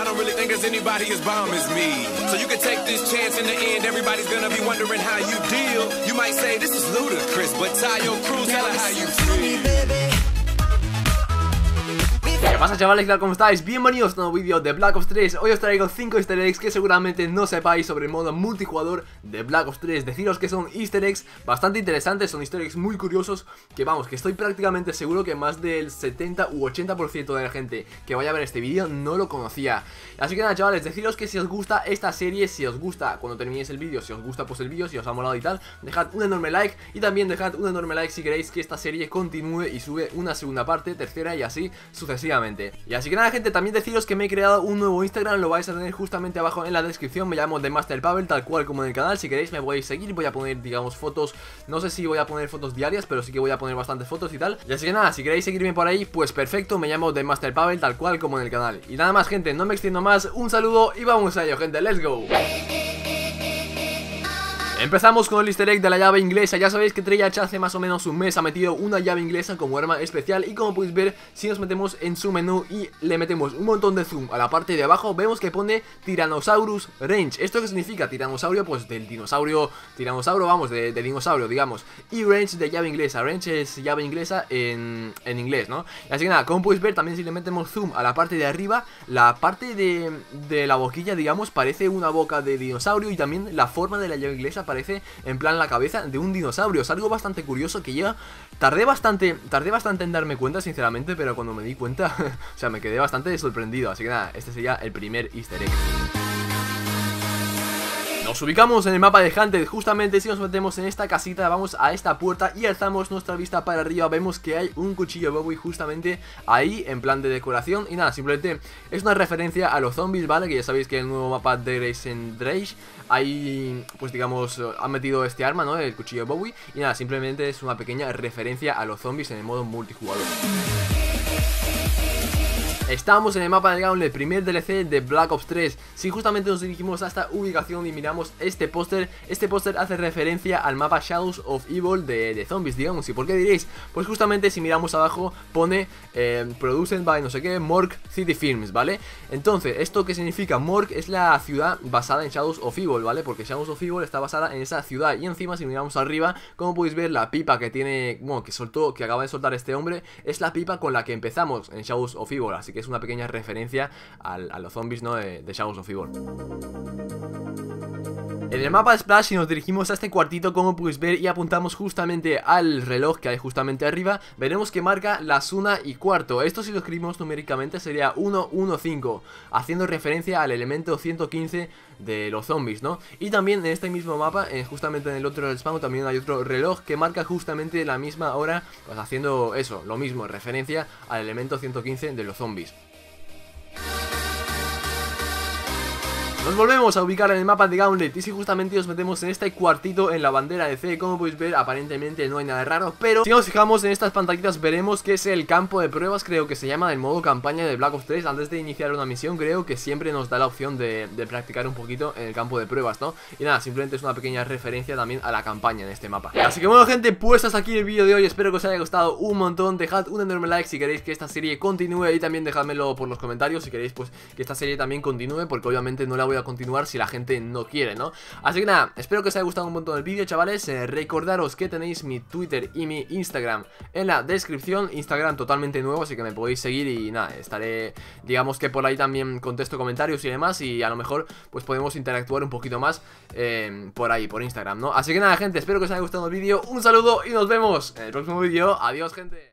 I don't really think there's anybody as bomb as me. So you can take this chance in the end. Everybody's gonna be wondering how you deal. You might say this is ludicrous, but Tayo Cruz, tell her how you feel. ¿Qué pasa, chavales? ¿Qué tal? ¿Cómo estáis? Bienvenidos a un nuevo vídeo de Black Ops 3. Hoy os traigo 5 easter eggs que seguramente no sepáis sobre el modo multijugador de Black Ops 3. Deciros que son easter eggs bastante interesantes, son easter eggs muy curiosos, que vamos, que estoy prácticamente seguro que más del 70 u 80% de la gente que vaya a ver este vídeo no lo conocía. Así que nada, chavales, deciros que si os gusta esta serie, si os gusta cuando terminéis el vídeo, si os gusta pues el vídeo, si os ha molado y tal, dejad un enorme like y también dejad un enorme like si queréis que esta serie continúe y sube una segunda parte, tercera y así sucesivamente. Y así que nada, gente, también deciros que me he creado un nuevo Instagram, lo vais a tener justamente abajo en la descripción. Me llamo The Master Pavel, tal cual como en el canal. Si queréis me podéis seguir, voy a poner, digamos, fotos. No sé si voy a poner fotos diarias, pero sí que voy a poner bastantes fotos y tal. Y así que nada, si queréis seguirme por ahí, pues perfecto, me llamo The Master Pavel, tal cual como en el canal. Y nada más, gente, no me extiendo más, un saludo y vamos a ello, gente, let's go. Empezamos con el easter egg de la llave inglesa. Ya sabéis que Treyarch hace más o menos un mes ha metido una llave inglesa como arma especial. Y como podéis ver, si nos metemos en su menú y le metemos un montón de zoom a la parte de abajo, vemos que pone Tyrannosaurus Range. ¿Esto qué significa? Tiranosaurio, pues del dinosaurio, tiranosaurio, vamos, de dinosaurio, digamos. Y range de llave inglesa. Range es llave inglesa en inglés, ¿no? Así que nada, como podéis ver, también si le metemos zoom a la parte de arriba, la parte de la boquilla, digamos, parece una boca de dinosaurio. Y también la forma de la llave inglesa parece en plan la cabeza de un dinosaurio. Es algo bastante curioso que ya tardé bastante en darme cuenta, sinceramente, pero cuando me di cuenta, o sea, me quedé bastante sorprendido. Así que nada, este sería el primer easter egg. Nos ubicamos en el mapa de Hunted. Justamente si nos metemos en esta casita, vamos a esta puerta y alzamos nuestra vista para arriba, vemos que hay un cuchillo Bowie justamente ahí en plan de decoración. Y nada, simplemente es una referencia a los zombies, ¿vale? Que ya sabéis que en el nuevo mapa de Grace and Rage ahí, pues digamos, han metido este arma, ¿no? El cuchillo Bowie. Y nada, simplemente es una pequeña referencia a los zombies en el modo multijugador. Estamos en el mapa de Gauntlet, el primer DLC de Black Ops 3. Si justamente nos dirigimos a esta ubicación y miramos este póster hace referencia al mapa Shadows of Evil de zombies, digamos. ¿Y por qué diréis? Pues justamente si miramos abajo pone Produced by no sé qué, Morgue City Films, ¿vale? Entonces, ¿esto qué significa? Morgue es la ciudad basada en Shadows of Evil, ¿vale? Porque Shadows of Evil está basada en esa ciudad. Y encima si miramos arriba, como podéis ver, la pipa que tiene, bueno, que acaba de soltar este hombre, es la pipa con la que empezamos en Shadows of Evil. Así que es una pequeña referencia a los zombies, ¿no? de Shadows of Evil. En el mapa de Splash, si nos dirigimos a este cuartito, como podéis ver, y apuntamos justamente al reloj que hay justamente arriba, veremos que marca las 1:15. Esto, si lo escribimos numéricamente, sería 115, haciendo referencia al elemento 115 de los zombies, ¿no? Y también en este mismo mapa, justamente en el otro spawn, también hay otro reloj que marca justamente la misma hora, pues haciendo eso, lo mismo, referencia al elemento 115 de los zombies. Nos volvemos a ubicar en el mapa de Gauntlet y si justamente nos metemos en este cuartito en la bandera de C, como podéis ver, aparentemente no hay nada raro, pero si nos fijamos en estas pantallitas veremos que es el campo de pruebas, creo que se llama, del modo campaña de Black Ops 3. Antes de iniciar una misión creo que siempre nos da la opción de practicar un poquito en el campo de pruebas, ¿no? Y nada, simplemente es una pequeña referencia también a la campaña en este mapa. Así que bueno, gente, pues hasta aquí el vídeo de hoy, espero que os haya gustado un montón. Dejad un enorme like si queréis que esta serie continúe y también dejádmelo por los comentarios si queréis pues que esta serie también continúe, porque obviamente no la voy a continuar si la gente no quiere, ¿no? Así que nada, espero que os haya gustado un montón el vídeo, chavales. Recordaros que tenéis mi Twitter y mi Instagram en la descripción. Instagram totalmente nuevo, así que me podéis seguir y nada, estaré, digamos que por ahí también contesto comentarios y demás, y a lo mejor pues podemos interactuar un poquito más por ahí, por Instagram, ¿no? Así que nada, gente, espero que os haya gustado el vídeo. Un saludo y nos vemos en el próximo vídeo. Adiós, gente.